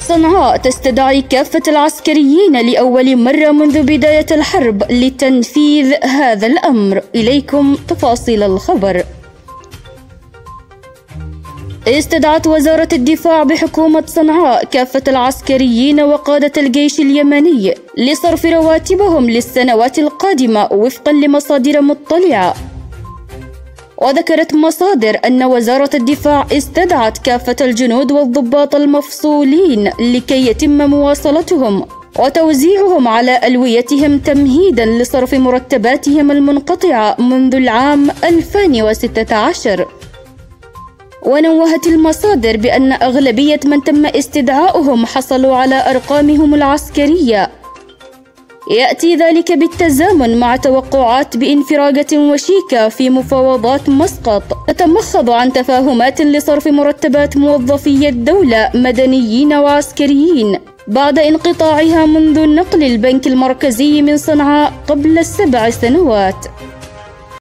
صنعاء تستدعي كافة العسكريين لأول مرة منذ بداية الحرب لتنفيذ هذا الأمر. إليكم تفاصيل الخبر. استدعت وزارة الدفاع بحكومة صنعاء كافة العسكريين وقادة الجيش اليمني لصرف رواتبهم للسنوات القادمة وفقا لمصادر مطلعة. وذكرت مصادر أن وزارة الدفاع استدعت كافة الجنود والضباط المفصولين لكي يتم مواصلتهم وتوزيعهم على ألويتهم تمهيدا لصرف مرتباتهم المنقطعة منذ العام 2016. ونوهت المصادر بأن أغلبية من تم استدعاؤهم حصلوا على أرقامهم العسكرية. يأتي ذلك بالتزامن مع توقعات بانفراجة وشيكة في مفاوضات مسقط تتمخض عن تفاهمات لصرف مرتبات موظفي الدولة مدنيين وعسكريين بعد انقطاعها منذ نقل البنك المركزي من صنعاء قبل 7 سنوات.